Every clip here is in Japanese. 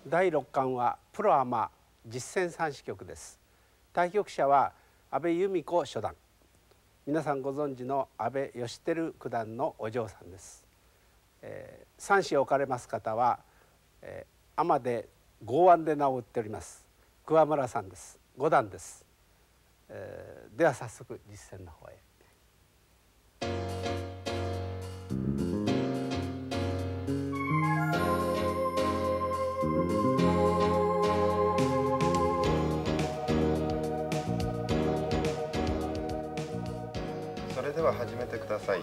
第6巻はプロアマ実践三子局です。対局者は阿部由美子初段、皆さんご存知の阿部義輝九段のお嬢さんです。三子を置かれます方は、アマで剛腕で名を売っております桑村さんです。五段です。では早速実践の方へ。 それでは始めてください。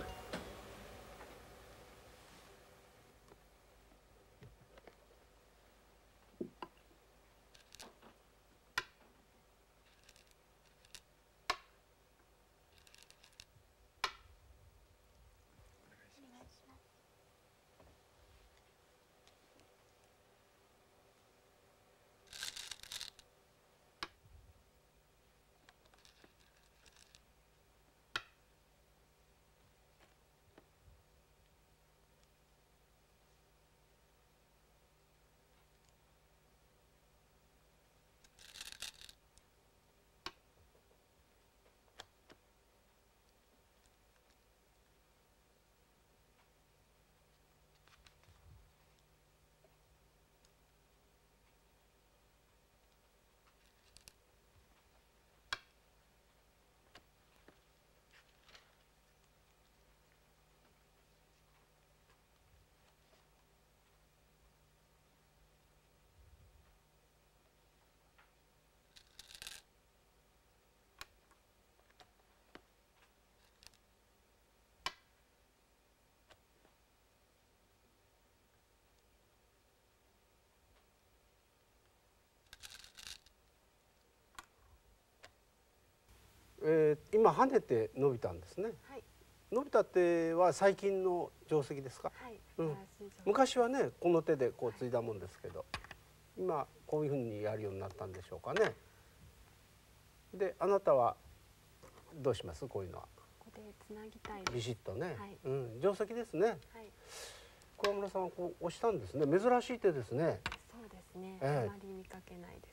今跳ねて伸びたんですね。 はい、 伸びた手は最近の定石ですか？ はい、 昔はねこの手でこうついだもんですけど、今こういうふうにやるようになったんでしょうかね。であなたはどうします？こういうのはここでつなぎたいです。 ビシッとね、 はい定石ですね。 はい、 桑村さんはこう押したんですね。珍しい手ですね。 そうですね、 ええあまり見かけないです。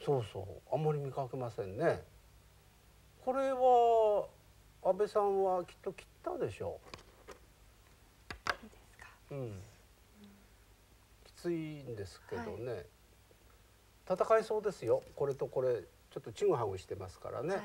そうそう、あんまり見かけませんね。これは安倍さんはきっと切ったでしょいいですか。 う。きついんですけどね、戦いそうですよ。これとこれちょっとちぐはぐしてますからね。 はい、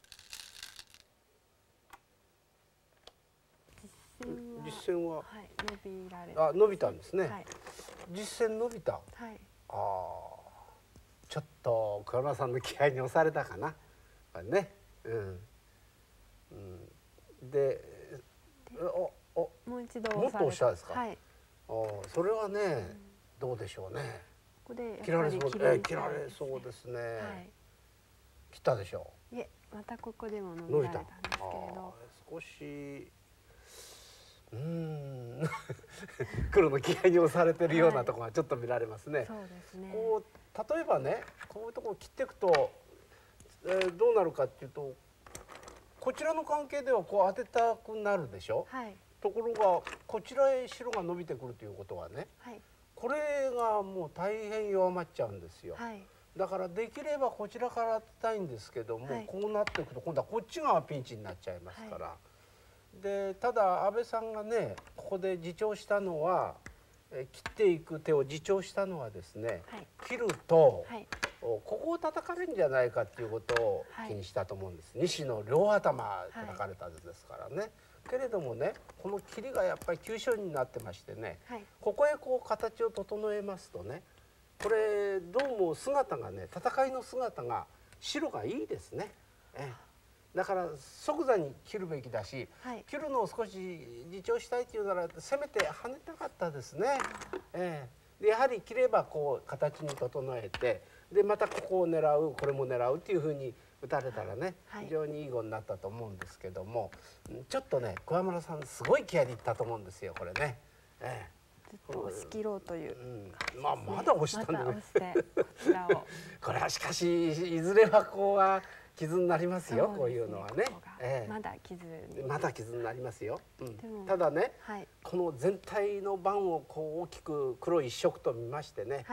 実戦は、 実戦は、 はい、伸びられ伸びたんですね。 はい、 実戦伸びた。 はい、 ちょっと桑村さんの気合に押されたかな。これね。で、 もう一度もっと押したんですか。 はい、 それはね、どうでしょうね。 ここで切られそう、 やっぱり切り切られそうですね。 はい、 切ったでしょいえ、またここでも伸う。伸びた。 びられたんですけれど、 少し黒の気合に押されてるようなところがちょっと見られますね。 そうですね。 こう例えばね、こういうところを切っていくと、どうなるかっていうと、こちらの関係ではこう当てたくなるでしょ。 はい、 ところがこちらへ白が伸びてくるということはね、 はい、 これがもう大変弱まっちゃうんですよ。 はい、 だからできればこちらから当てたいんですけども、 はい、 こうなっていくと今度はこっちがピンチになっちゃいますから。でただ安倍さんがねここで自重したのは、切っていく手を自重したのはですね、 はい、 切ると、 はい、 ここを叩かれるんじゃないかっていうことを気にしたと思うんです。西の両頭叩かれたですからね。けれどもね、この切りがやっぱり急所になってましてね、 はい、 ここへこう形を整えますとね、これどうも姿がね、戦いの姿が白がいいですね。だから即座に切るべきだし、 はい、 切るのを少し自重したいというならせめて跳ねたかったですね。でやはり切ればこう形に整えて、でまたここを狙う、これも狙うっていうふうに打たれたらね、非常にいい碁になったと思うんですけども、ちょっとね桑村さんすごい気合いでいったと思うんですよこれね。 ずっと押し切ろうという、 まだ押したんでね。 また押してこちらをこれはしかしいずれはこうは傷になりますよ。こういうのはね。 まだ傷に。 まだ傷になりますよ。 でもただね、 はい、 この全体の盤をこう大きく黒一色と見ましてね、 はい、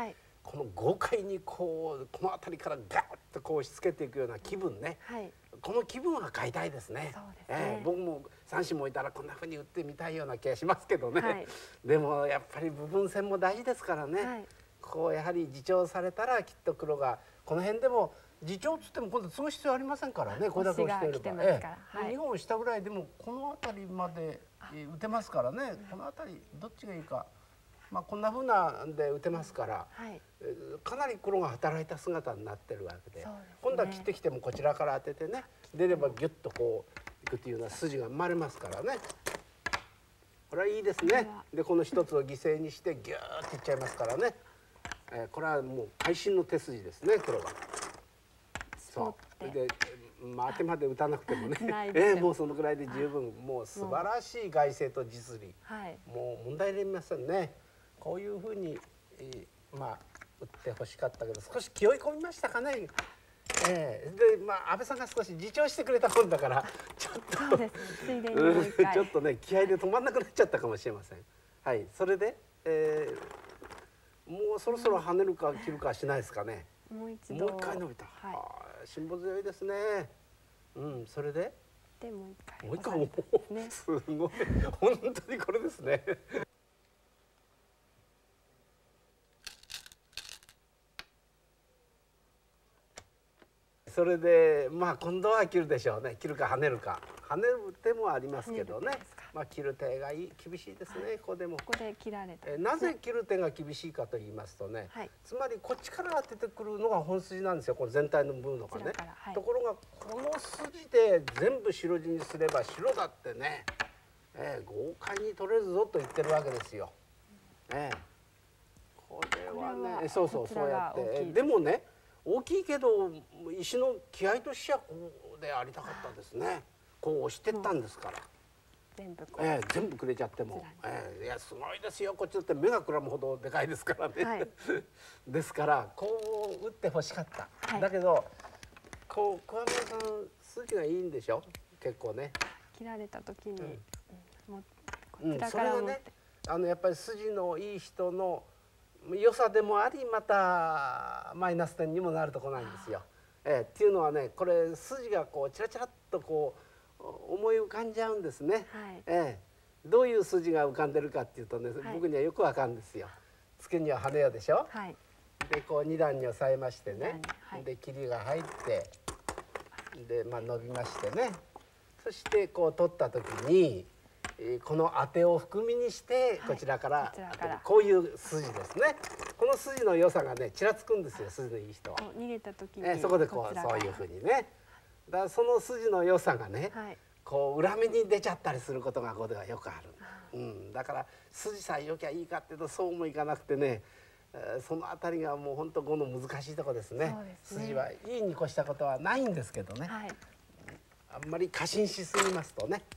この豪快にこの辺りからガーッとこう押し付けていくような気分ね、 はい、 この気分は買いたいですね。 そうですね。 僕も三振もいたらこんな風に打ってみたいような気がしますけどね、 はい、 でもやっぱり部分戦も大事ですからね、 はい、 こうやはり自重されたらきっと黒がこの辺でも自重つっても今度継ぐ必要ありませんからね、これだけ押していれば、2本下ぐらいでもこの辺りまで打てますからね、この辺りどっちがいいか、まあこんな風なんで打てますから、はい、かなり黒が働いた姿になってるわけで、今度は切ってきてもこちらから当ててね、出ればギュッとこういくというような筋が生まれますからね。これはいいですね。でこの一つを犠牲にしてギューッといっちゃいますからね。これはもう会心の手筋ですね、黒が。そうで、当てまで打たなくてもねもうそのぐらいで十分、もう素晴らしい外勢と実利、もう問題ありませんね。こういうふうに、まあ打ってほしかったけど少し気負い込みましたかね。でまあ安倍さんが少し自重してくれたもんだからちょっとちょっとね気合で止まんなくなっちゃったかもしれません。はい、それで、もうそろそろ跳ねるか切るかしないですかね。 もう一回伸びた。辛抱強いですね。それで。 でもう一回もすごい本当にこれですね。それでまあ今度は切るでしょうね。切るか跳ねるか。跳ねる手もありますけどね。まあ切る手が厳しいですね。ここでも。 ここで切られた。 なぜ切る手が厳しいかと言いますとね、つまりこっちから当ててくるのが本筋なんですよ。この全体の部分のがね。ところがこの筋で全部白地にすれば白だってね、豪快に取れるぞと言ってるわけですよ。これはね、そうやってでもね。大きいけど石の気合としてはこうでありたかったですね。こう押してったんですから。全部くれちゃっても、いやすごいですよ。こっちだって目がくらむほどでかいですからね。ですからこう打ってほしかった。だけどこう桑村さん筋がいいんでしょ。結構ね。 切られた時にこちらから持って。やっぱり筋のいい人の良さでもありまたマイナス点にもなるとこなんですよ。っていうのはね、これ筋がこうチラチラっとこう思い浮かんじゃうんですね。どういう筋が浮かんでるかっていうとね、僕にはよくわかるんですよ。付けには羽屋でしょ。でこう2段に押さえましてね、で切りが入ってでまあ伸びましてね、そしてこう取った時に。この当てを含みにしてこちらからこういう筋ですね。この筋の良さがねちらつくんですよ、筋のいい人は。 逃げた時にそこでこうそういうふうにね、だからその筋の良さがね、こう裏目に出ちゃったりすることがここではよくある。だから筋さえ良きゃいいかっていうとそうもいかなくてね、そのあたりがもう本当この難しいとこですね。筋はいいに越したことはないんですけどね、あんまり過信しすぎますとね。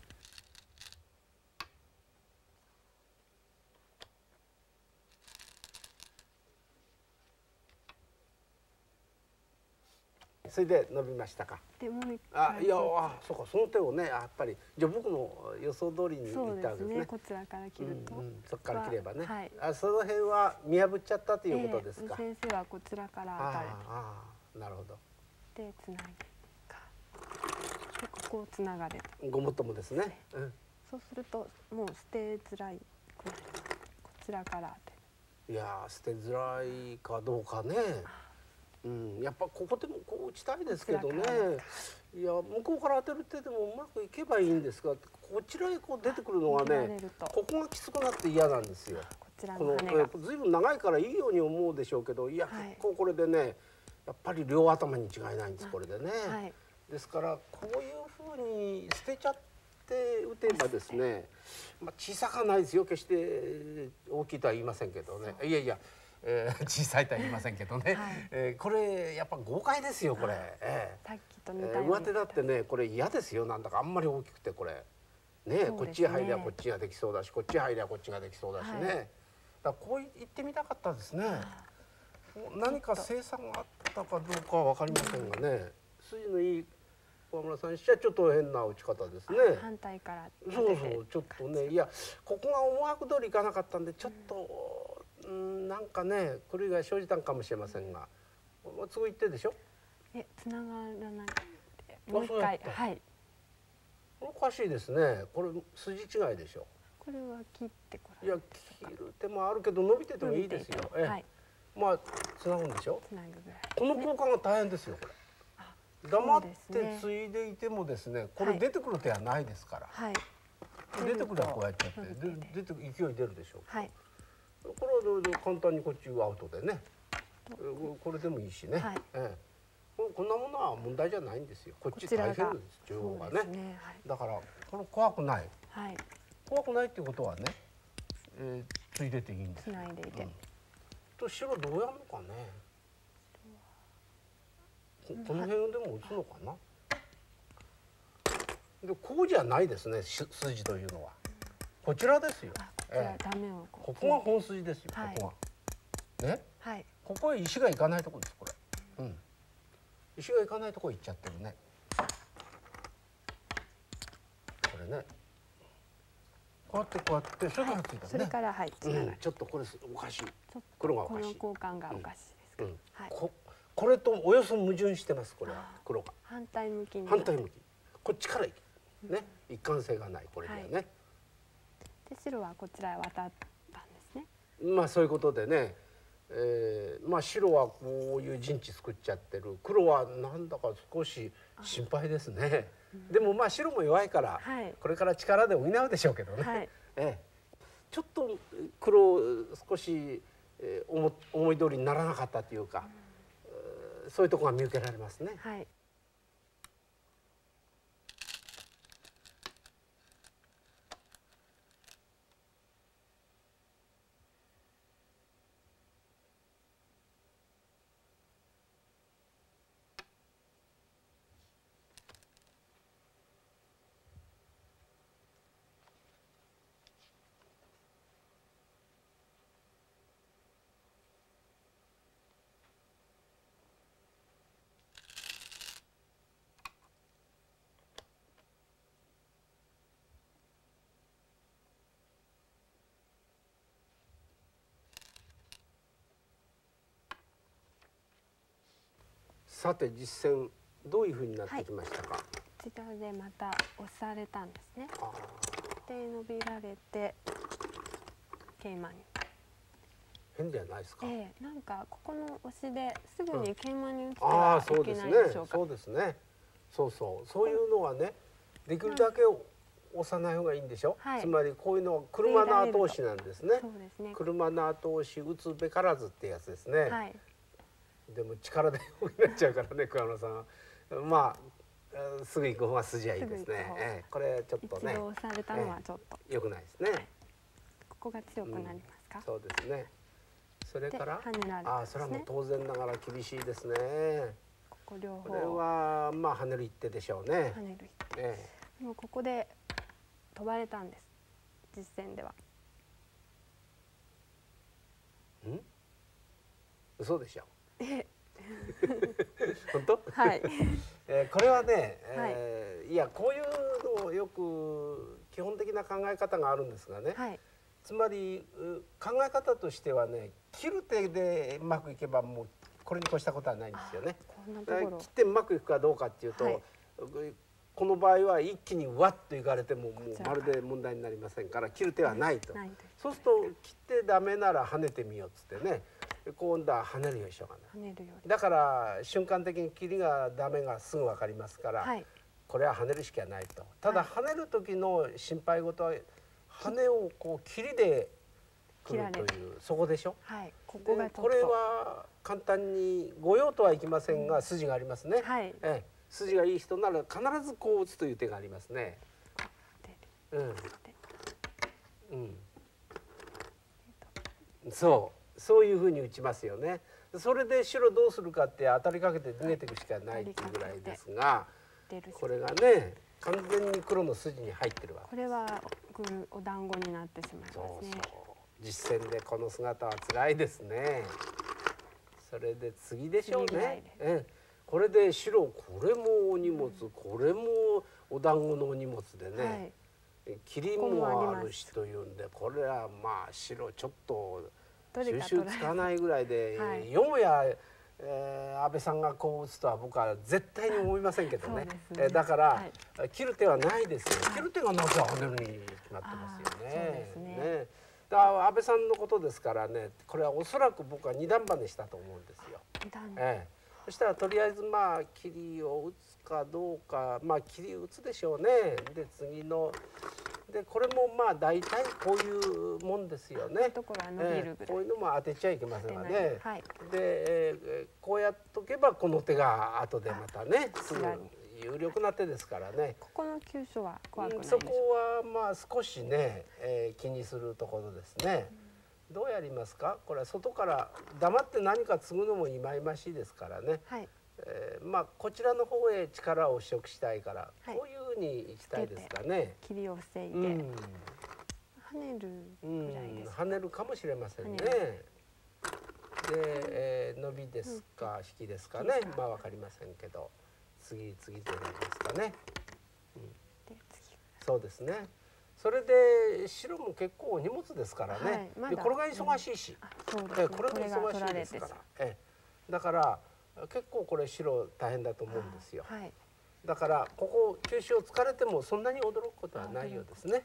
それで伸びましたか。 でもいやそうか、その手をねやっぱりじゃあ僕の予想通りにいったわけですね。 こちらから切ると、 そこから切ればね。その辺は見破っちゃったということですか。 先生はこちらから当たると。なるほど。 でつなげか。でここをつながれる。 ごもっともですね。 そうするともう捨てづらいくなる。こちらから当てる。 いや捨てづらいかどうかね。やっぱここでもこう打ちたいですけどね。いや向こうから当てる手でもうまくいけばいいんですが、こちらへこう出てくるのがね、ここがきつくなって嫌なんですよ。この随分長いからいいように思うでしょうけど、いや結構これでねやっぱり両頭に違いないんです、これでね。ですからこういうふうに捨てちゃって打てばですね、小さくはないですよ、決して大きいとは言いませんけどね。いやいや小さいとは言いませんけどね、これやっぱ豪快ですよこれ。上手だってねこれ嫌ですよ、なんだかあんまり大きくてこれね、こっち入りゃこっちができそうだし、こっち入りゃこっちができそうだしね。だからこう言ってみたかったですね。何か生産があったかどうかは分かりませんがね、筋のいい小村さんにしてはちょっと変な打ち方ですね。 反対からそうちょっとね、いやここが思惑通りいかなかったんでちょっとなんかね狂いが生じたんかもしれませんが、次行ってでしょ。 つながらなくてもう一回。はい。 おかしいですね。これ筋違いでしょ。 これは切ってこいや切る手もあるけど伸びててもいいですよ。 はい。 まあつなぐんでしょ。 つなぐぐらい。 この交換が大変ですよこれ。黙ってついでいてもですね、これ出てくる手はないですから。 はい。 出てくるはこうやっちゃって出て勢い出るでしょう。 はい。 これは簡単にこっちアウトでね。これでもいいしね。こんなものは問題じゃないんですよ。こっち大変です中央がね。だからこれ怖くない。怖くないっていうことはね、ついでていいんです。つないでいて。と白どうやるのかね。この辺でも打つのかな。でこうじゃないですね。筋というのはこちらですよ。ここが本筋ですよ。ここがね。ここへ石が行かないところです。これ。石が行かないところ行っちゃってるね。これね。こうやってそれからついたね。 それからはいつながる。 ちょっとこれおかしい。黒がおかしい。 この交換がおかしいです。 これとおよそ矛盾してます。これは黒が反対向きに。 反対向き。こっちから行くね。一貫性がないこれにはね。 で白はこちらへ渡ったんですね。 まあそういうことでね。まあ白はこういう陣地作っちゃってる。黒はなんだか少し心配ですね。でもまあ白も弱いからこれから力で補うでしょうけどね。ちょっと黒少し思い通りにならなかったというか、そういうところが見受けられますね。さて実戦どういうふうになってきましたか。 こちらでまた押されたんですね。で伸びられて桂馬に。 変じゃないですか。 なんかここの押しですぐに桂馬に打ってはいけないでしょうか。 そうですね。そういうのはね、できるだけ押さない方がいいんでしょ。つまりこういうのは車の後押しなんですね。車の後押し打つべからずってやつですね。でも力で補っちゃうからね、桑野さん。まあすぐ行く方が筋はいいですね。これちょっとね。 一度押されたのはちょっと良くないですね。 ここが強くなりますか。 そうですね。それから跳ねられますね。 それはもう当然ながら厳しいですね。 こ両方。 これはまあ跳ねる一手でしょうね。 跳ねる一手。でもここで飛ばれたんです。実戦では。 嘘でしょ。本当？ はい。 これはね、いやこういうのをよく基本的な考え方があるんですがね。つまり考え方としてはね、切る手でうまくいけばもうこれに越したことはないんですよね。切ってうまくいくかどうかっていうと、この場合は一気にわっといかれてももうまるで問題になりませんから切る手はないと。そうすると切ってダメなら跳ねてみようっつってね。今度は跳ねるようにしようがない。だから瞬間的に切りがダメがすぐ分かりますから、これは跳ねるしかないと。ただ跳ねる時の心配事は羽をこう切りでくるというそこでしょ。これは簡単に御用とはいきませんが筋がありますね。筋がいい人なら必ずこう打つという手がありますね。そういうふうに打ちますよね。それで白どうするかって当たりかけて逃げていくしかないっていうぐらいですが、これがね完全に黒の筋に入ってるわけです。 これはお団子になってしまいますね。 実戦でこの姿は辛いですね。それで次でしょうね。これで白これもお荷物、これもお団子のお荷物でね、切りもあるしというんで、これはまあ白ちょっとどれ収か取ら集つかないぐらいで、 はいよもや、安倍さんがこう打つとは僕は絶対に思いませんけどね。 そうですねだから、 はい切る手はないですよ。 はい切る手がなきゃ跳ねるに決まってますよね。 そうですねだから安倍さんのことですからね、これはおそらく僕は二段バネしたと思うんですよ。 二段そしたらとりあえずまあ切りを打つかどうか、まあ切り打つでしょうね。で次のでこれもまあ大体こういうもんですよね。 ところは伸びるぐらいこういうのも当てちゃいけませんがね。 はいで、こうやっとけばこの手が後でまたねすぐこちらに有力な手ですからね。 ここの急所は怖くないでしそょこはまあ少しね、気にするところですね。どうやりますか。これは外から黙って何か継ぐのも忌々しいですからね。 はいまあこちらの方へ力を移植したいから、 はいこういうふうにいきたいですかね。 切りを防いで、 うん、 跳ねるぐらいですか、 跳ねるかもしれませんね。 跳ねで、伸びですか、引きですかね。まあわかりませんけど、次々となりますかね。 で次そうですね。それで白も結構荷物ですからね。 はいまだでこれが忙しいし、 あそうですねこれが忙しいですから。だから結構これ白大変だと思うんですよ。 はいだからここ急所を突かれてもそんなに驚くことはないようですね。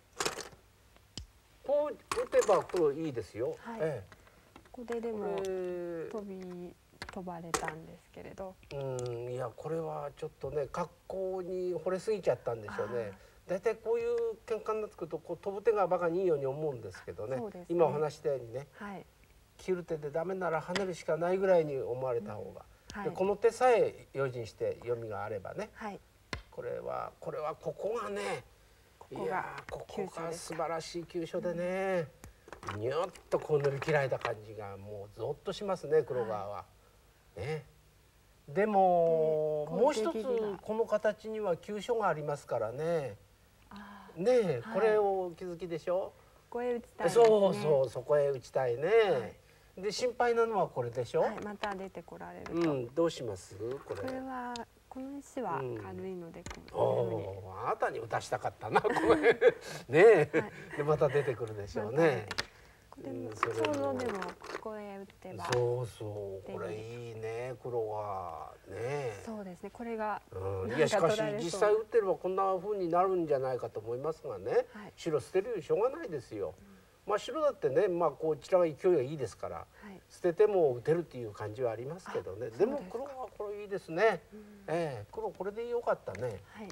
こう打てばこれいいですよ。 はいここででもこれ飛ばれたんですけれど、 いやこれはちょっとね格好に惚れすぎちゃったんでしょうね。大体こういう喧嘩になってくるとこう飛ぶ手がバカにいいように思うんですけどね。 そうですね今お話したようにね、 はい切る手でダメなら跳ねるしかないぐらいに思われた方が、 はいでこの手さえ用心して読みがあればね、 はいこれはここがね、いこがやーここが急所です素晴らしい急所でね、にゅっとこう塗り切られた感じがもうゾッとしますね黒川は。ね。でもでもう一つこう出切りがこの形には急所がありますからね。 あねえ、 はいこれをお気づきでしょ。 ここへ打ちたいですね。 そうそうそこへ打ちたいね。で心配なのはこれでしょ。 はいまた出てこられると、 どうしますこれ。 これはこの石は軽いのでおこういうふうにお、あなたに打たしたかったなこれねえ、 はいでまた出てくるでしょうまた出ねて。でもそれも想像でもここへ打てばそうそうこれいいね黒はね。 そうですねこれがいやしかしなんか取られそう実際打ってればこんな風になるんじゃないかと思いますがね、 はい白捨てるよりしょうがないですよ。まあ白だってね、まあこちらは勢いがいいですからはい捨てても打てるっていう感じはありますけどね。でもそうですか黒はこれいいですね。黒これでよかったね。 はい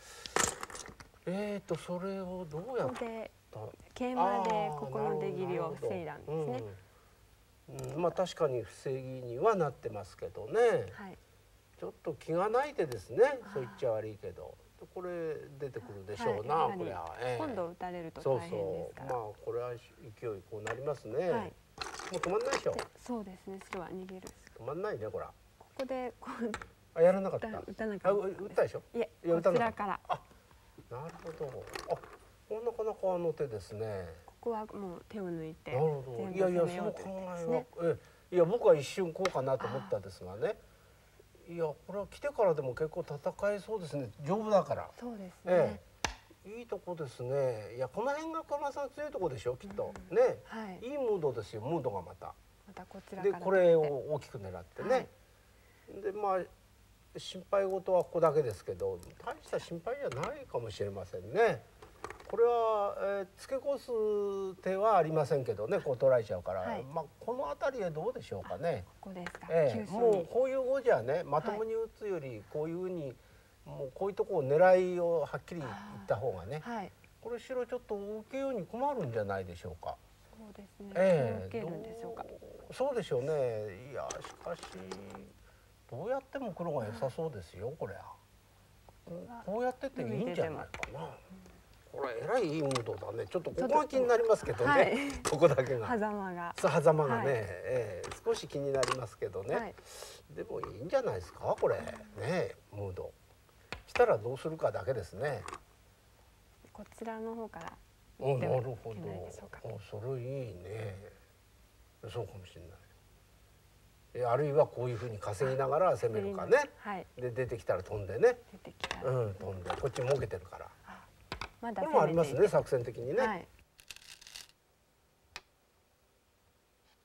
それをどうやっここでた。 桂馬でここの出切りを防いだんですね。 まあ確かに防ぎにはなってますけどね。 はいちょっと気がない手ですね。そう言っちゃ悪いけど、これ出てくるでしょうな。 はいこれは。 今度打たれるとそう大変ですから。 そう。まあこれは勢いこうなりますね。 はいもう止まんないでしょ。 でそうですね白は逃げる。 止まんないねこれ。 ここでこうあやらなかった。 打たなかった打ったでしょ。 いえいや打たこなかったちらからなるほど。なかなかあの手ですね。 ここはもう手を抜いてなるほど。 全部いやいや攻めようとその考いう手ですえはね。 いや僕は一瞬こうかなと思ったんですがね。いやこれは来てからでも結構戦えそうですね。丈夫だから。 そうですね。 いいとこですね。いやこの辺が金さん強いとこでしょきっと。ね。 はい。 いいムードですよムードがまた。 またこちらでからこれを大きく狙ってね。でまあ心配事はここだけですけど大した心配じゃないかもしれませんね。これは、付け越す手はありませんけどねこう取られちゃうから、まあこの辺りへどうでしょうかね。 ここですか。 もうこういう碁じゃねまともに打つよりこういうふうにもうこういうとこを狙いをはっきり言った方がね、これ白ちょっと受けように困るんじゃないでしょうか。 そうですね。受けるんでしょうか。 そうでしょうね。いやしかしどうやっても黒が良さそうですよこれは。こうやってていいんじゃないかな。これえらいいいムードだね。ちょっとここが気になりますけどね。ここだけが。 狭間が。 狭間がね、少し気になりますけどね。でもいいんじゃないですかこれねムード。したらどうするかだけですね。 こちらの方から。 なるほど。それいいね。そうかもしれない。あるいはこういうふうに稼ぎながら攻めるかね。で出てきたら飛んでね。飛んでこっち儲けてるから。 まだこれもありますね作戦的にね。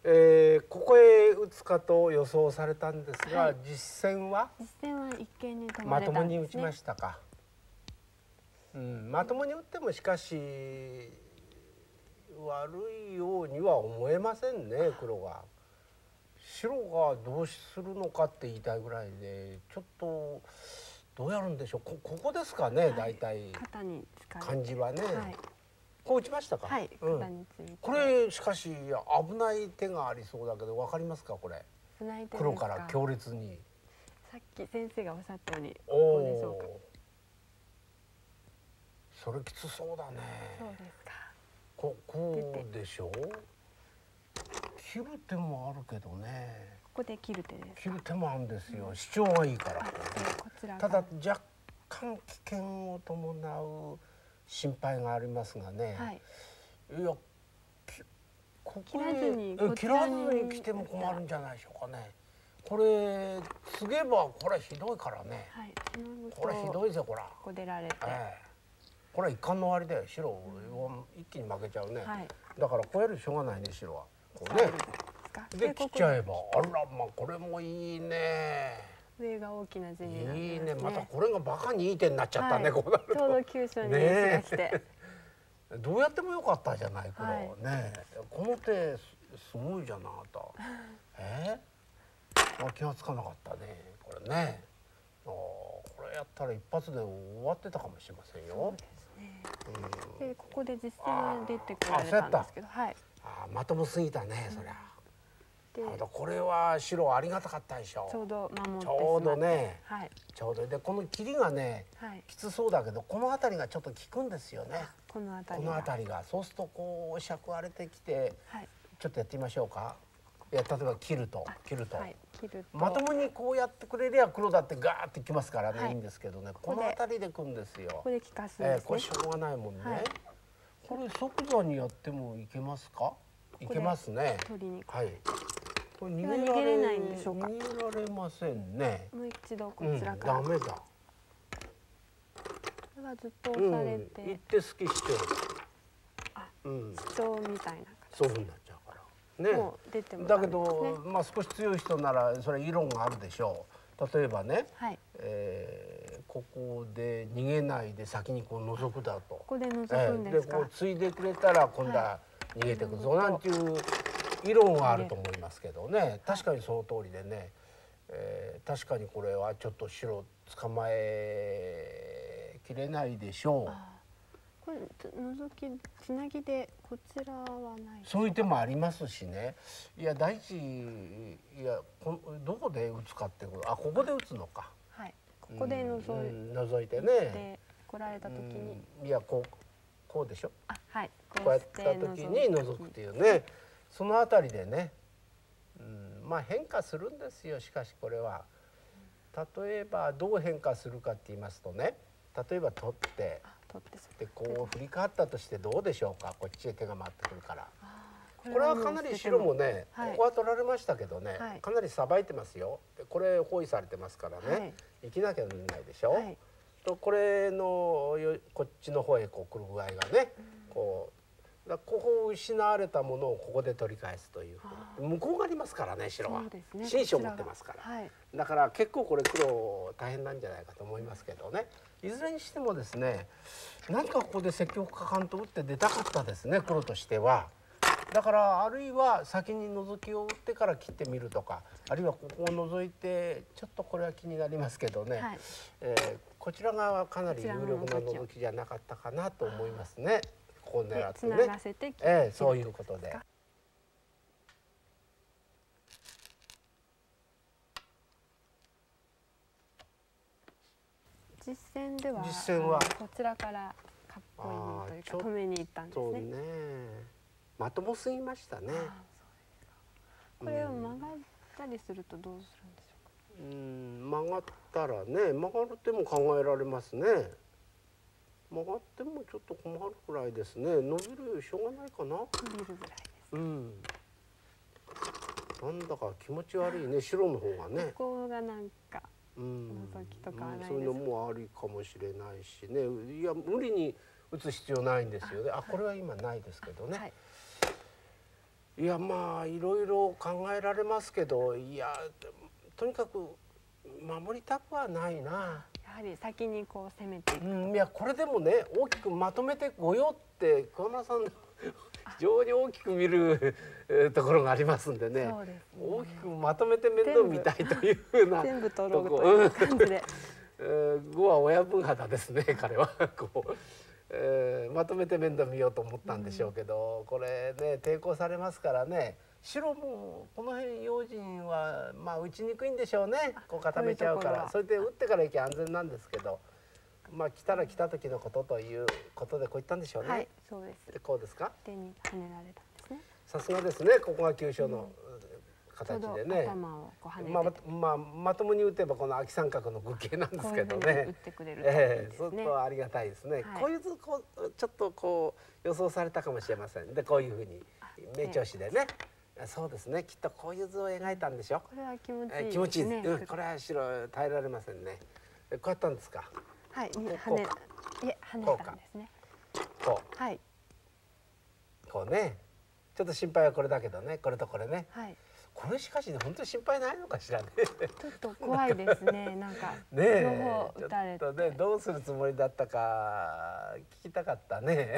ここへ打つかと予想されたんですが、 はい、 実戦は実戦は一見に止ままれともに打ちたんですね。 ましたか。まともに打ってもしかし悪いようには思えませんね、黒が。白がどうするのかって言いたいぐらいで、ちょっとどうやるんでしょう。ここですかね、大体肩に疲れて感じはね。 はい、 こう打ちましたか。 はい、肩について。 これしかし危ない手がありそうだけど、わかりますかこれ。 危ない手ですか。 黒から強烈に。 さっき先生がおっしゃったようにおここでしょうか。 それきつそうだね。 そうですか。 こうでしょう。切る手もあるけどね。 ここで切る手です。 切る手もあるんですよ。主張がいいから。 こちらただ若干危険を伴う心配がありますがね。 はい。 いや、ここ切らずに切らずに来ても困るんじゃないでしょうかね。これ継げばこれひどいからね。 はい。 これひどいぜこら。 ここ出られて。 これは一貫の終わりだよ。白一気に負けちゃうね。 はい。 だからこうやるしょうがないね、白は。こうね。で切っちゃえば、あらまあこれもいいね。 上が大きな地になってますね。 いいね。またこれがバカにいい手になっちゃったね。こうなると。 ちょうど急所に石が来て。 どうやってもよかったじゃない黒ね。この手すごいじゃなあた。気がつかなかったね。これね。これやったら一発で終わってたかもしれませんよ。 そうですね。でここで実戦出てこられたんですけど、はい。 まともすぎたね、そりゃ。これは白ありがたかったでしょ。 ちょうど守ってしまって。 ちょうどね。 はい。 ちょうどでこの切りがね、きつそうだけどこの辺りがちょっと効くんですよね。 この辺りが。そうするとこう尺割れてきて、ちょっとやってみましょうか。例えば切るとまともにこうやってくれりゃ黒だってガーってきますからね、いいんですけどね、この辺りでくんですよ。 ここで利かすんですね。 これしょうがないもんね。これ即座にやってもいけますか。いけますね。はい。これ逃げれないんでしょうか。 逃げられませんね。 もう一度こちらから。 ダメだ。 これはずっと押されて。 一手好き主張みたいな。 そういうふうになっちゃうから。ね、だけど、まあ少し強い人ならそれ理論があるでしょう。例えばね、ここで逃げないで先にこう覗くだと。 ここで覗くんですか。 でこうついでくれたら今度は逃げてくぞなんていう理論はあると思いますけどね。確かにその通りでね、確かにこれはちょっと白捕まえきれないでしょう。 これ覗きつなぎでこちらはない。 そういう手もありますしね。いや第一どこで打つかってこと。ここで打つのか。 はい。ここで覗いてね。 で来られた時に。 いやこうでしょ。 はい。 こうやった時に覗くっていうね。そのあたりでね。まあ変化するんですよ。しかしこれは例えばどう変化するかって言いますとね。例えば取って。でこう振り返ったとしてどうでしょうか。こっちへ手が回ってくるから。これはかなり白もね、ここは取られましたけどね、かなりさばいてますよ。これ包囲されてますからね、生きなきゃならないでしょ。とこれのこっちの方へこう来る具合がね、ここを失われたものをここで取り返すという。向こうがありますからね、白は。紳士を持ってますから。だから結構これ黒大変なんじゃないかと思いますけどね。いずれにしてもですね、何かここで積極果敢と打って出たかったですね、黒としては。だからあるいは先に覗きを打ってから切ってみるとか、あるいはここを覗いてちょっとこれは気になりますけどね、こちら側はかなり有力な覗きじゃなかったかなと思いますね。ここを狙ってね。そういうことで。 実戦ではこちらからかっこいいというか止めに行ったんですね。 まともすぎましたね。 これを曲がったりするとどうするんでしょうか。 曲がったらね、曲がる手も考えられますね。曲がってもちょっと困るくらいですね。伸びるしょうがないかな。 伸びるぐらいです。なんだか気持ち悪いね、白の方がね。 ここがなんか覗きとかはないですか。 そういうのもありかもしれないしね。いや無理に打つ必要ないんですよね。これは今ないですけどね。 いやまあいろいろ考えられますけど、いやとにかく守りたくはないな。 やはり先にこう攻めていく。 いやこれでもね大きくまとめてこようって桑村さん非常に大きく見るところがありますんでね。 そうですね。 大きくまとめて面倒見たいというふうな全部取ろうという感じで。 語は親分肌ですね彼はこう、まとめて面倒見ようと思ったんでしょうけど、これね抵抗されますからね。白もこの辺用心はまあ打ちにくいんでしょうね。こう固めちゃうから、それで打ってから行きゃ安全なんですけど、まあ来たら来た時のことということでこう言ったんでしょうね。 はい、そうです。 でこうですか。 手に跳ねられたんですね。 さすがですね。ここが急所の形でね。 頭をこう跳ねて。 まともに打てばこの秋三角の愚形なんですけどね。 打ってくれるといいですね。 そうするとありがたいですね。 はいこういう図こうちょっとこう予想されたかもしれません。でこういうふうに名調子でね。そうですね。きっとこういう図を描いたんでしょ。 これは気持ちいいですね。 気持ちいいです。これは白耐えられませんね。こうやったんですか。 はい、跳ねたんですね。 こう。 はい。 こうね。ちょっと心配はこれだけどね。これとこれね。 はい。 これしかし本当に心配ないのかしらね。 ちょっと怖いですね。なんかね両方打たれて、 ちょっとねどうするつもりだったか聞きたかったね。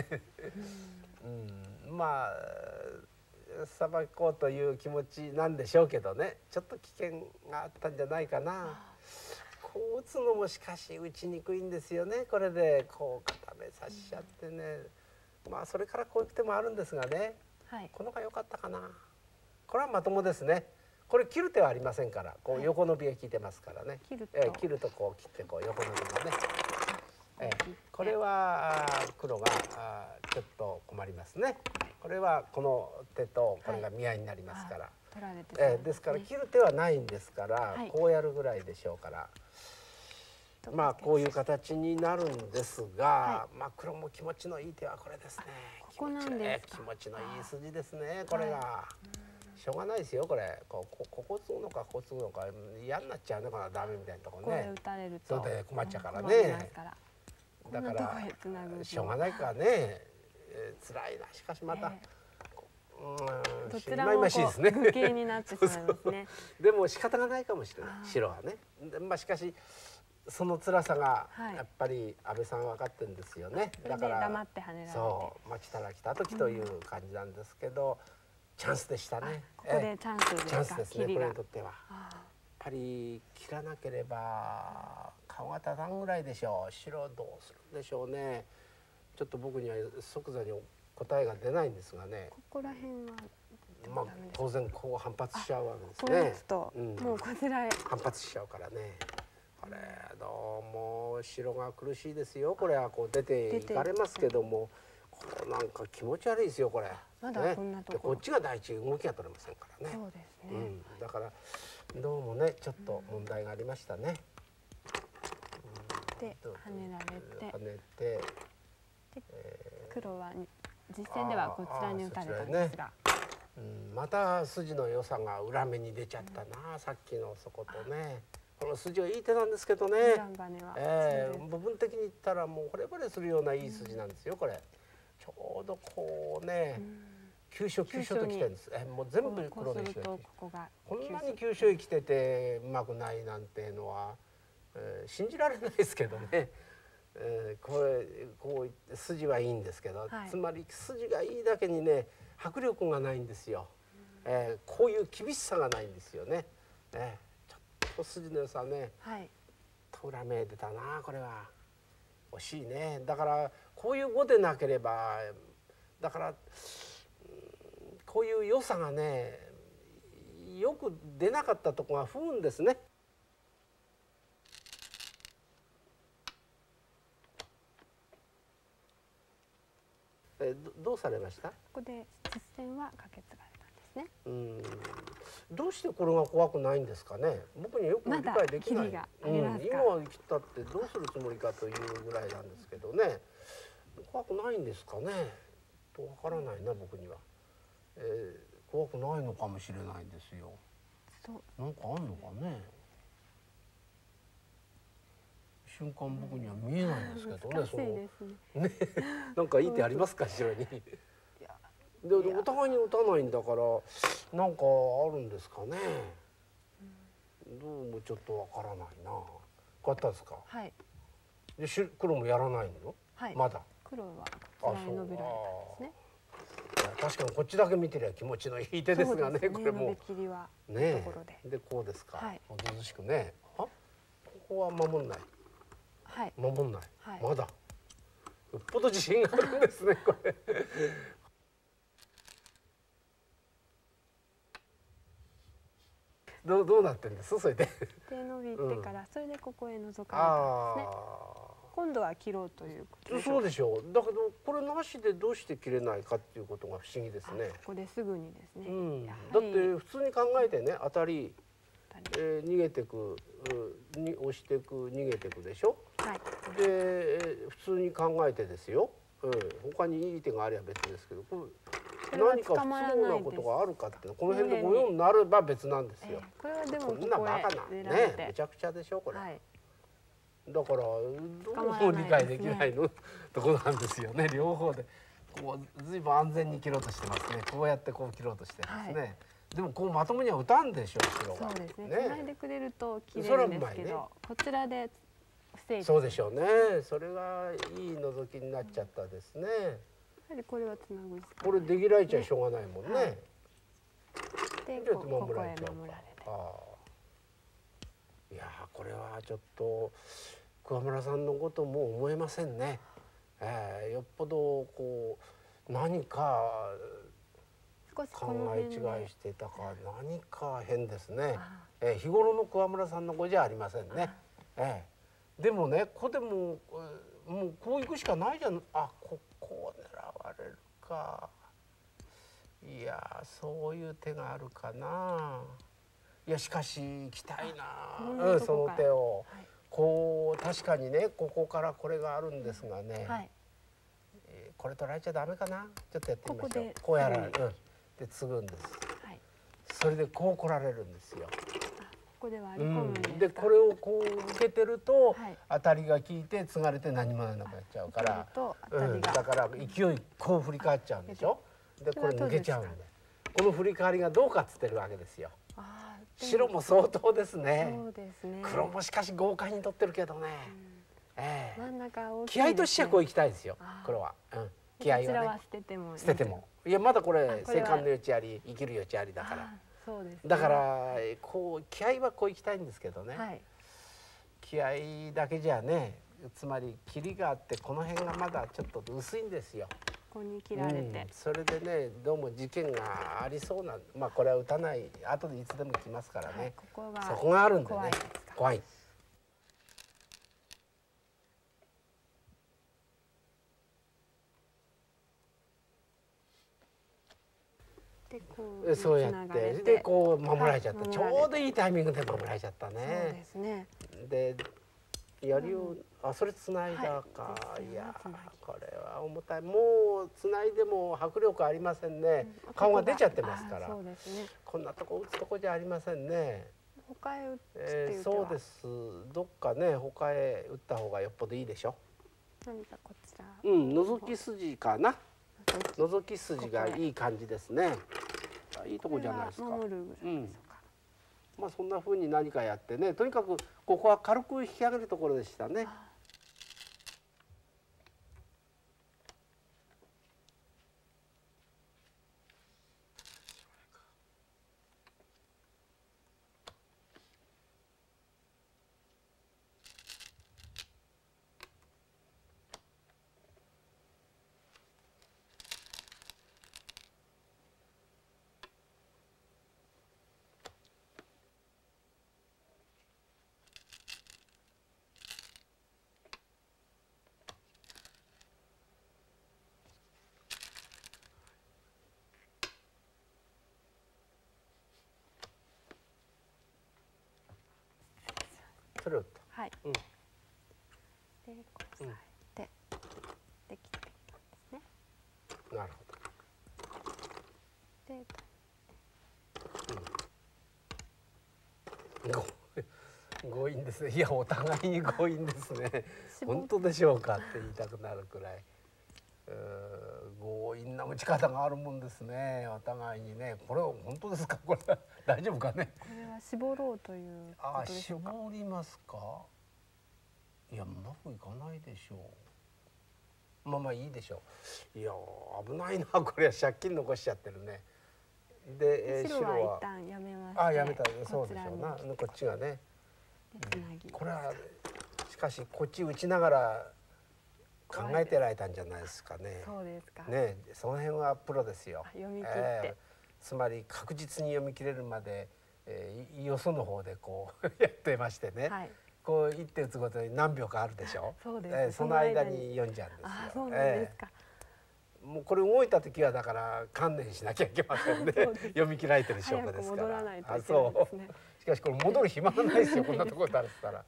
まあさばこうという気持ちなんでしょうけどね。ちょっと危険があったんじゃないかな。こう打つのもしかし打ちにくいんですよね。これでこう固めさしちゃってね。まあそれからこういう手もあるんですがね。 はい。 このが良かったかな。これはまともですね。これ切る手はありませんから、こう横伸びが効いてますからね。切るとこう切ってこう横伸びがね。これは黒がちょっと困りますね。これはこの手とこれが見合いになりますから。 取られてですから切る手はないんですから、こうやるぐらいでしょうから。まあこういう形になるんですが、まあ黒も気持ちのいい手はこれですね。 ここなんですか。 気持ちのいい筋ですね。これが。しょうがないですよこれ。ここ継ぐのかここ継ぐのか嫌になっちゃうのかなダメみたいなところね。 これ打たれると。 それで困っちゃうからね。だからしょうがないからね。辛いな。しかしまた。 どちらも愚形になってしまいますね。 でも仕方がないかもしれない。白はね。まあしかしその辛さがやっぱり安倍さん分かってるんですよね。 だから黙って跳ねられて。 そう来たら来た時という感じなんですけど。チャンスでしたね。 ここでチャンスですね。これにとっては。やっぱり切らなければ顔が立たんぐらいでしょう。白どうするんでしょうね。ちょっと僕には即座に答えが出ないんですがね。 ここら辺は。 まあ当然こう反発しちゃうわけですね。 これ打つともうこちらへ反発しちゃうからね。これどうも白が苦しいですよ。これはこう出ていかれますけども。なんか気持ち悪いですよこれ。 まだこんなとこ。 こっちが第一動きが取れませんからね。 そうですね。 だからどうもねちょっと問題がありましたね。 で跳ねられて。 跳ねて。 黒は実戦ではこちらに打たれたんですが。 また筋の良さが裏目に出ちゃったな。さっきのそことね。この筋はいい手なんですけどね。部分的に言ったらもう惚れ惚れするようないい筋なんですよこれ。ちょうどこうね急所ときてるんです。もう全部黒でしょ。こんなに急所へ来ててうまくないなんていうのは信じられないですけどね。こう筋はいいんですけど、つまり筋がいいだけにね迫力がないんですよ。こういう厳しさがないんですよね。ちょっと筋の良さね。裏目出たなこれは。惜しいね。だからこういう碁でなければだからこういう良さがねよく出なかったとこが不運ですね。どうされました？ ここで実戦はカケツがれたんですね。 どうしてこれが怖くないんですかね。僕によく理解できない。今は切ったってどうするつもりかというぐらいなんですけどね。怖くないんですかね。とわからないな僕には。怖くないのかもしれないんですよ。なんかあんのかね。瞬間僕には見えないんですけどね。 難しいですね。 なんかいい手ありますか白に。 でお互いに打たないんだからなんかあるんですかね。どうもちょっとわからないな。こうやったんですか。 はい。 で黒もやらないの？ はい。 まだ。 黒はこちらへ伸びられたんですね。 確かにこっちだけ見てりゃ気持ちのいい手ですがね、これも。 伸びきりはねところで。 でこうですか。 はい。 涼しくね。あ、ここは守んない。 はい。 守んない。 はい。 まだ。よっぽど自信があるんですね、これ。どうなってんです？それで。 で伸びてから、それでここへ覗かれたんですね。今度は切ろうということで。 そうでしょう。だけどこれなしでどうして切れないかっていうことが不思議ですね。 ここですぐにですね。 だって普通に考えてね、当たり、逃げてく、に押してく、逃げてくでしょ。 はい。 で普通に考えてですよ。他にいい手があれば別ですけど、何か不都合なことがあるかってこの辺でご用になれば別なんですよ。 これはでもこんなバカなね、めちゃくちゃでしょこれ。だからどうも理解できないのところなんですよね。両方でこうずいぶん安全に切ろうとしてますね。こうやってこう切ろうとしてますね。でもこうまともには打たんでしょう黒は。 そうですね。繋いでくれると切れるんですけど、こちらで防いで。 そうでしょうね。それがいい覗きになっちゃったですね。 やはりこれはつなぐ。 これできられちゃしょうがないもんね。 でここへ守られて。 いやこれはちょっと桑村さんのことも思えませんね。よっぽどこう何か考え違いしてたか何か変ですね。日頃の桑村さんの子じゃありませんね。でもねここでもうこう行くしかないじゃん。あ、ここを狙われるか。いやそういう手があるかな。いやしかし行きたいな、その手を。こう確かにねここからこれがあるんですがね、これ取られちゃダメかな。ちょっとやってみましょう。こうやられる。で継ぐんです。それでこう来られるんですよ。 ここで割り込むんですか。 でこれをこう受けてると当たりが効いて継がれて何もならなくなっちゃうから、だから勢いこう振り返っちゃうんでしょ。でこれ抜けちゃうんで、この振り返りがどうかっつってるわけですよ。白も相当ですね。黒もしかし豪快に取ってるけどね。気合としてはこう行きたいですよ。黒は。気合はね。捨てても。いやまだこれ生還の余地あり生きる余地ありだから。だからこう気合はこう行きたいんですけどね。気合だけじゃね、つまり切りがあってこの辺がまだちょっと薄いんですよ。 ここに切られて、 それでねどうも事件がありそうな、まあこれは打たない後でいつでも来ますからね、そこがあるんでね怖い。そうやってでこう守られちゃった、ちょうどいいタイミングで守られちゃったね。そうですね。で槍をそれつないだか。いやこれは重たい。もうつないでも迫力ありませんね。顔が出ちゃってますから。こんなとこ打つとこじゃありませんね。 他へ打つっていう手は。 そうです。どっかね他へ打った方がよっぽどいいでしょ。 何かこちら。 覗き筋かな。覗き筋がいい感じですね。いいとこじゃないですか。まあそんな風に何かやってね、とにかくここは軽く引き上げるところでしたね。それを打った。はい。でこうさえてできてですね。 なるほど。強引ですね。いやお互いに強引ですね。本当でしょうかって言いたくなるくらい。 強引な打ち方があるもんですね。お互いにね。これは本当ですか？これは大丈夫かね？ これは絞ろうということでしょうか。 絞りますか？いやうまくいかないでしょう。まあいいでしょう。いや危ないなこれは借金残しちゃってるね。で、 白は一旦やめまして、 やめた。そうでしょうな。こっちがね。 つなぎ。 これはしかしこっち打ちながら考えてられたんじゃないですかね。 そうですか。 ね、その辺はプロですよ。 読み切って、 つまり確実に読み切れるまで、よその方でこうやってましてね。こう一手打つごとに何秒かあるでしょ。 そうです。 その間に読んじゃうんですよ。 そうなんですか。 もうこれ動いた時はだから観念しなきゃいけませんね。読み切られてる証拠ですから。 戻らないといけないですね。 しかしこれ戻る暇がないですよ。こんなところであるったら。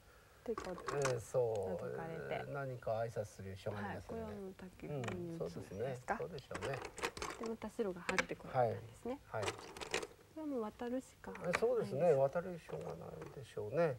そう何か挨拶するしょうがないですね。 これはもう竹風にそうですね。そうでしょうね。 でまた白が入ってくるんですね。 はい。これはもう渡るしか。 そうですね。渡るしょうがないでしょうね。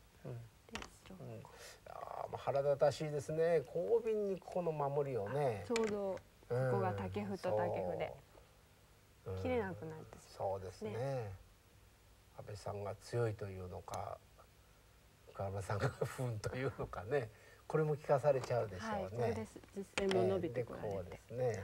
腹立たしいですね。後便にこの守りをね。 ちょうどここが竹歩と竹歩で切れなくなってしまう。 そうですね。安倍さんが強いというのか、岡山さんが不運というのかね。これも聞かされちゃうでしょうね。 そうです。実戦も伸びてこられて。 こうですね。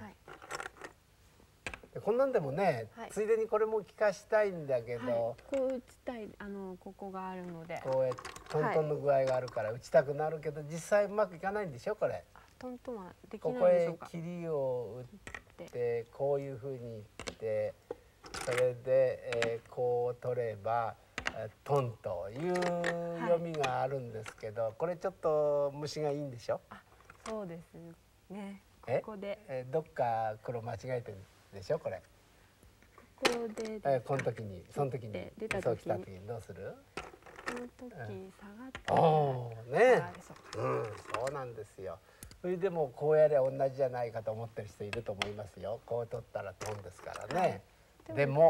こんなんでもね、ついでにこれも聞かしたいんだけど、 こう打ちたいここがあるので、 こうやってトントンの具合があるから打ちたくなるけど実際うまくいかないんでしょこれ。 トントンはできないでしょうか。 ここへ切りを打ってこういうふうにいってそれで、こう取ればトンという読みがあるんですけど、これちょっと虫がいいんでしょ。 そうですね。ここでどっか黒間違えてるでしょこれ。 ここでこの時にその時に出た時にどうする？ この時下がってね、そうなんですよ。それでもこうやれば同じじゃないかと思ってる人いると思いますよ。こう取ったらトンですからね。でも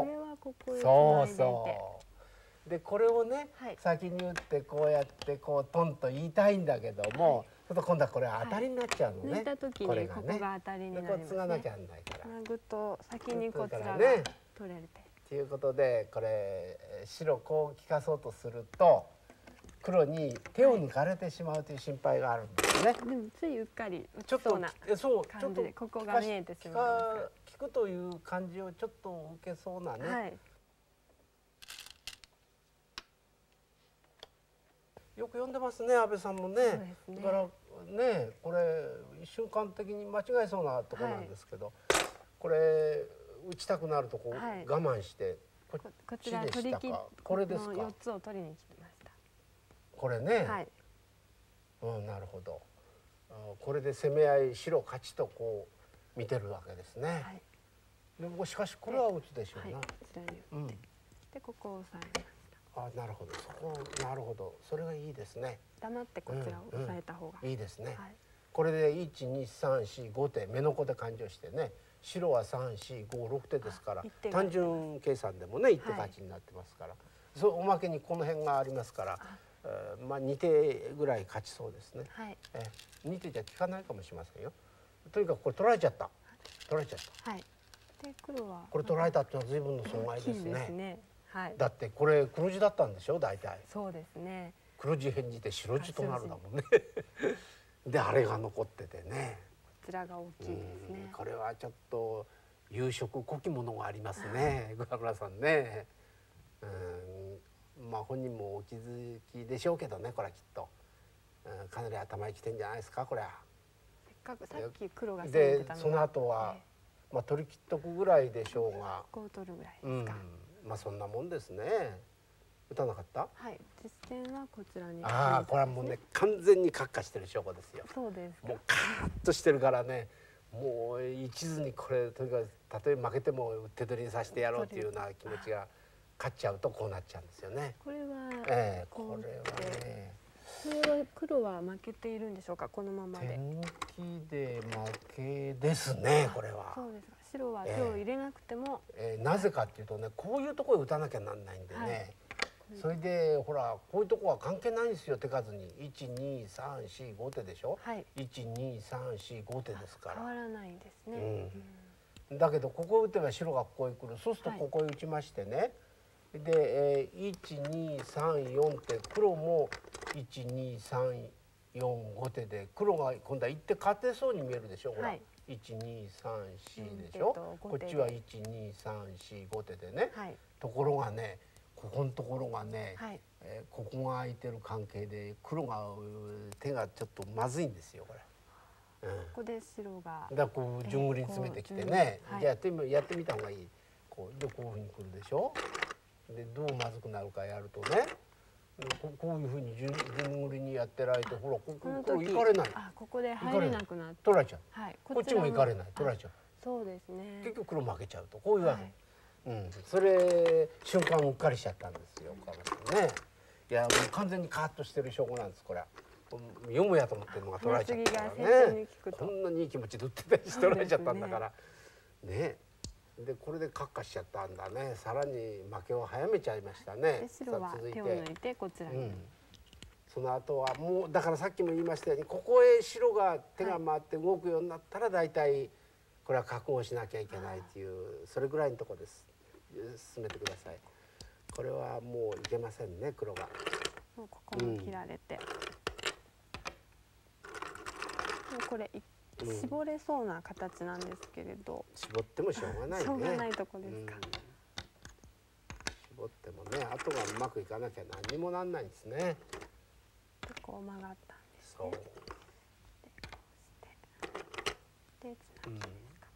そうでこれをね先に打ってこうやってこうトンと言いたいんだけども、ちょっと今度はこれ当たりになっちゃうのね。 抜いた時にここが当たりになりますね。 継がなきゃなんないから。 つなぐと先にこちらが取れるて。 ということでこれ白こう利かそうとすると黒に手を抜かれてしまうという心配があるんですね。 でもついうっかり打ちそうな感じでここが見えてしまうんですが、 聞くという感じをちょっと受けそうなね。よく読んでますね安倍さんもね。だからねこれ一瞬間的に間違えそうなところなんですけど、これ打ちたくなるとこ我慢してこちら取り切っこれですか。 4つを取りに来ました。 これね。なるほど。これで攻め合い白勝ちとこう見てるわけですね。でもしかしこれは打つでしょうな。 こちらに打ってでここを押さえました。 なるほど。そこなるほど。それがいいですね。 黙ってこちらを押さえた方がいいですね。これで1,2,3,4,5手目の子で勘定してね。白は3,4,5,6手ですから単純計算でもね1手勝ちになってますから、おまけにこの辺がありますから、2手ぐらい勝ちそうですね。2手じゃ効かないかもしれませんよ。とにかくこれ取られちゃった。取られちゃった。 で黒はこれ取られたっていうのは随分の損害ですね。 はい、 だってこれ黒地だったんでしょ大体。 そうですね。 黒地返事で白地となるだもんね。であれが残っててね。 こちらが大きいですね。 これはちょっと夕食濃きものがありますね。桑村さんね。まあ本人もお気づきでしょうけどねこれはきっと、かなり頭にきてんじゃないですかこれは。 せっかくさっき黒が攻めてたのがその後は、取り切っとくぐらいでしょうが。 こう取るぐらいですか。 まあそんなもんですね。打たなかった？ はい、実戦はこちらに。 これはもうね完全に閣下してる証拠ですよ。 そうですか。 もうカーッとしてるからね。もう一途にこれとにかくたとえ負けても手取りにさせてやろうというような気持ちが勝っちゃうとこうなっちゃうんですよね。 これはこれはね。 これは黒は負けているんでしょうかこのままで。 手抜きで負けですねこれは。 そうですか。白は手を入れなくても。 なぜかっていうとねこういうところへ打たなきゃなんないんでね。 それでほらこういうとこは関係ないんですよ、手数に。12345手でしょ、 はい、 12345手ですから。 変わらないんですね。 だけどここ打てば白がここへ来る。そうするとここへ打ちましてね、で、1234手、黒も1234 5手で、黒が今度は1手勝てそうに見えるでしょ、ほら、 はい、 1234でしょ、こっちは12345手でね、 はい、 ところがね、ここのところがね、 はい、 ここが空いてる関係で黒が手がちょっとまずいんですよこれ。 ここで白が。 だからこう順繰りに詰めてきてね、 はい、 じゃあやってみた方がいい。こうでこういうふうに来るでしょ。でどうまずくなるかやるとね、こういうふうに順繰りにやってる間、ほらここ行かれない。 ここで入れなくなって取られちゃう。 はい、 こっちも行かれない、取られちゃう。 そうですね。 結局黒負けちゃうと、こういうわけ。それ瞬間うっかりしちゃったんですよ、岡本さんね。いやもう完全にカーッとしてる証拠なんです、これは。よもやと思ってるのが取られちゃったからね。こんなにいい気持ちで打ってたし取られちゃったんだからね。でこれでカッカしちゃったんだね。さらに負けを早めちゃいましたね。 で白は手を抜いてこちらに。 その後はもうだからさっきも言いましたように、ここへ白が手が回って動くようになったら大体これは覚悟しなきゃいけないという、それぐらいのところです。進めてください。これはもういけませんね、黒が。 もうここも切られて、これ絞れそうな形なんですけれど、 絞ってもしょうがないね。 しょうがないとこですか。 絞ってもね、後がうまくいかなきゃ何にもなんないんですね。 こう曲がったんですね。 そう。 でこうしてでつなぎですか。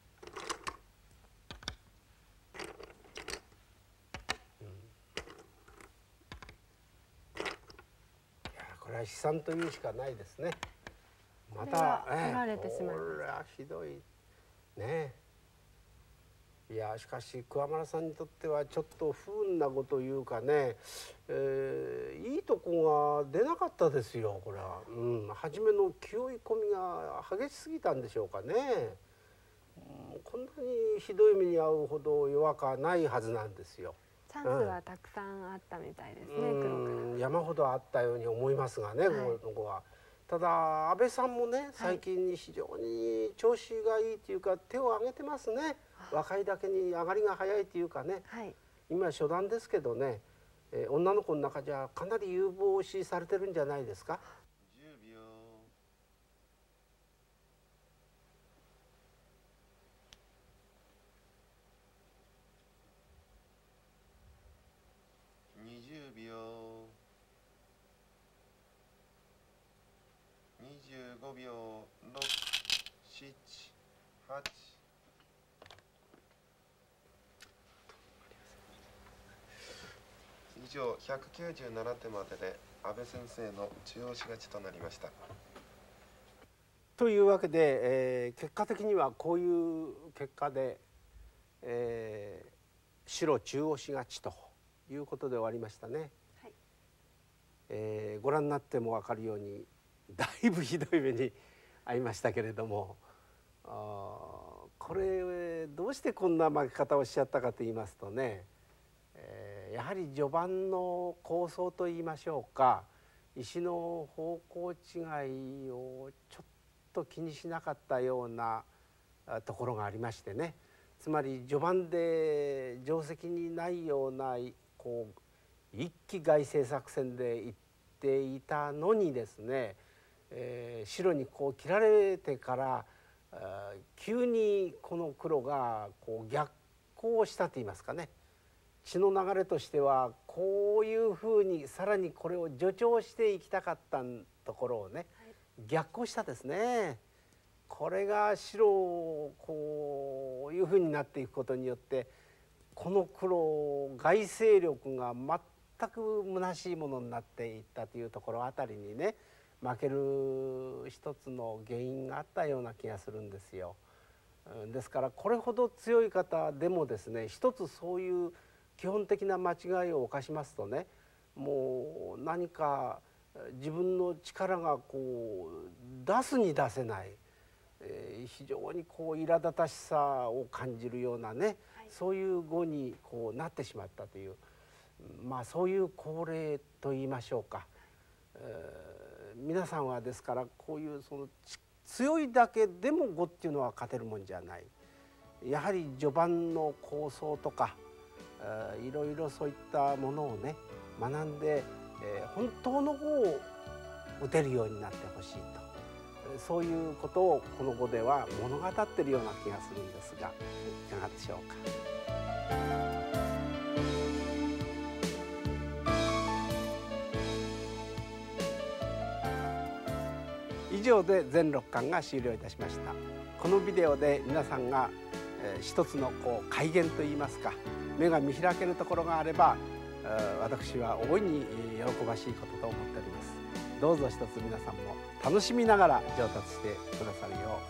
いやこれは悲惨というしかないですね。また取られてしまいました。 これはひどいね。いやしかし桑原さんにとってはちょっと不運なこというかね、いいとこが出なかったですよこれは。初めの気負い込みが激しすぎたんでしょうかね。こんなにひどい目に遭うほど弱くはないはずなんですよ。 チャンスはたくさんあったみたいですね、黒から。 山ほどあったように思いますがね、この子は。ただ安倍さんもね、最近非常に調子がいいというか手を挙げてますね。若いだけに上がりが早いというかね、今初段ですけどね、女の子の中じゃかなり有望視されてるんじゃないですか。 10秒。20秒。25秒。6、7、8。以上197手までで安倍先生の中押し勝ちとなりました。 というわけで、結果的にはこういう結果で、白中押し勝ちということで終わりましたね。ご覧になっても分かるようにだいぶひどい目に遭いましたけれども、これどうしてこんな負け方をしちゃったかと言いますとね、やはり序盤の構想といいましょうか、石の方向違いをちょっと気にしなかったようなところがありましてね、つまり序盤で定石にないようなこう一気外勢作戦でいっていたのにですね、白にこう切られてから急にこの黒がこう逆行したといいますかね、血の流れとしてはこういうふうにさらにこれを助長していきたかったところをね、逆行したですね。これが白こういうふうになっていくことによって、この黒外勢力が全く虚しいものになっていったというところあたりにね、負ける一つの原因があったような気がするんですよ。ですからこれほど強い方でもですね、一つそういう基本的な間違いを犯しますとね、もう何か自分の力がこう出すに出せない、非常にこう苛立たしさを感じるようなね、そういう碁にこうなってしまったという、 そういう高齢といいましょうか、皆さんはですからこういう強いだけでも碁っていうのは勝てるもんじゃない。やはり序盤の構想とかいろいろそういったものをね学んで、本当の碁を打てるようになってほしいと、そういうことをこの碁では物語ってるような気がするんですが、いかがでしょうか。以上で全6巻が終了いたしました。このビデオで皆さんが一つの開眼といいますか、目が見開けるところがあれば、私は大いに喜ばしいことと思っております。どうぞ一つ皆さんも楽しみながら上達してくださるよ